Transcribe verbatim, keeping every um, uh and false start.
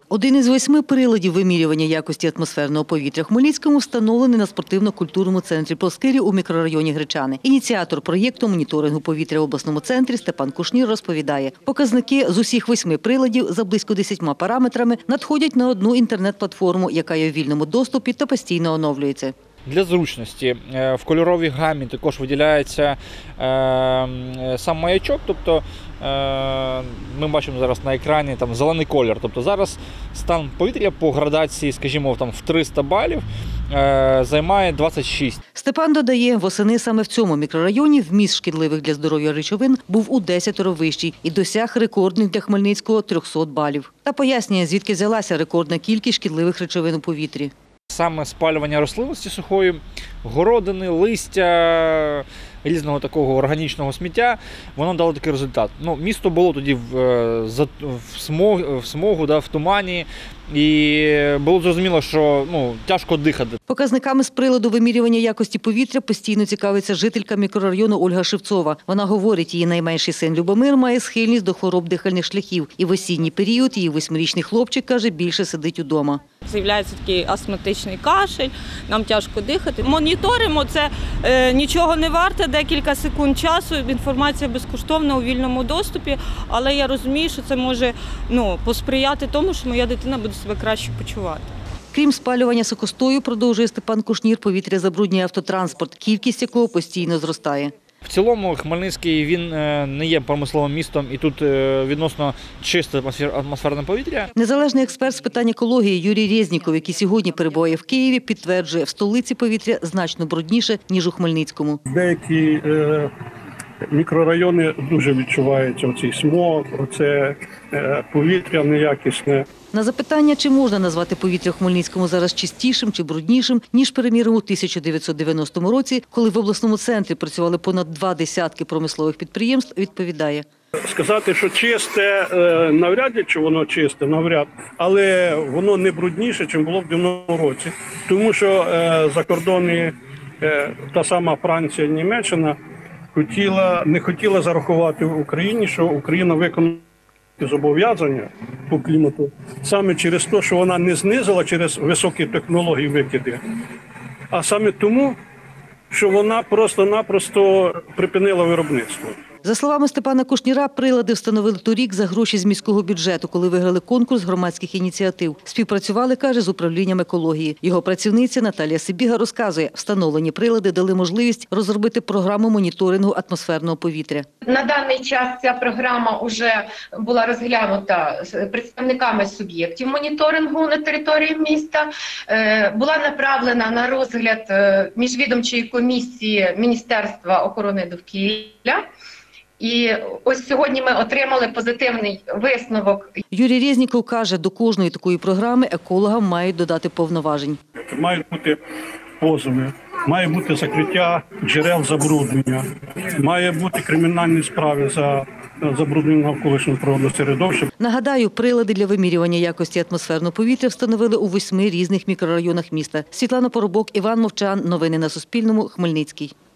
Один із восьми приладів вимірювання якості атмосферного повітря в Хмельницькому встановлений на спортивно-культурному центрі «Проскирі» у мікрорайоні Гречани. Ініціатор проєкту моніторингу повітря в обласному центрі Степан Кушнір розповідає, показники з усіх восьми приладів за близько десятьма параметрами надходять на одну інтернет-платформу, яка є в вільному доступі та постійно оновлюється. Для зручності в кольоровій гамі також виділяється сам маячок, тобто ми бачимо зараз на екрані там зелений колір. Тобто зараз стан повітря по градації, скажімо, там в триста балів займає двадцять шість. Степан додає, восени саме в цьому мікрорайоні вміст шкідливих для здоров'я речовин був у десятеро вищий і досяг рекордних для Хмельницького трьохсот балів. Та пояснює, звідки взялася рекордна кількість шкідливих речовин у повітрі. Саме спалювання рослинності сухої, городини, листя, різного такого органічного сміття, воно дало такий результат. Ну, місто було тоді в, в, смог, в смогу, да, в тумані, і було зрозуміло, що ну, тяжко дихати. Показниками з приладу вимірювання якості повітря постійно цікавиться жителька мікрорайону Ольга Шевцова. Вона говорить, її найменший син Любомир має схильність до хвороб дихальних шляхів. І в осінній період її восьмирічний хлопчик, каже, більше сидить удома. З'являється такий астматичний кашель, нам тяжко дихати. Моніторимо, це е, нічого не варте, декілька секунд часу, інформація безкоштовна у вільному доступі, але я розумію, що це може ну, посприяти тому, що моя дитина буде себе краще почувати. Крім спалювання сухостою, продовжує Степан Кушнір, повітря забруднює автотранспорт, кількість якого постійно зростає. В цілому Хмельницький він не є промисловим містом і тут відносно чисте атмосферне повітря. Незалежний експерт з питань екології Юрій Резніков, який сьогодні перебуває в Києві, підтверджує, в столиці повітря значно брудніше, ніж у Хмельницькому. Деякі е, мікрорайони дуже відчуваються оцей смог, оце е, повітря неякісне. На запитання, чи можна назвати повітря в Хмельницькому зараз чистішим чи бруднішим, ніж, приміром, у тисяча дев'ятсот дев'яностому році, коли в обласному центрі працювали понад два десятки промислових підприємств, відповідає. Сказати, що чисте, навряд ли, чи воно чисте, навряд, але воно не брудніше, ніж було в дев'яностому році. Тому що за кордони та сама Франція, Німеччина хотіла, не хотіла зарахувати в Україні, що Україна виконала зобов'язання по клімату саме через те, що вона не знизила через високі технології викиди, а саме тому, що вона просто-напросто припинила виробництво. За словами Степана Кушніра, прилади встановили торік за гроші з міського бюджету, коли виграли конкурс громадських ініціатив. Співпрацювали, каже, з управлінням екології. Його працівниця Наталія Сибіга розказує, встановлені прилади дали можливість розробити програму моніторингу атмосферного повітря. На даний час ця програма вже була розглянута представниками суб'єктів моніторингу на території міста, була направлена на розгляд міжвідомчої комісії Міністерства охорони довкілля. І ось сьогодні ми отримали позитивний висновок. Юрій Резніков каже, до кожної такої програми екологам мають додати повноважень. Мають бути позови, має бути закриття джерел забруднення, має бути кримінальні справи за забруднення навколишнього природного середовища. Нагадаю, прилади для вимірювання якості атмосферного повітря встановили у восьми різних мікрорайонах міста. Світлана Поробок, Іван Мовчан. Новини на Суспільному. Хмельницький.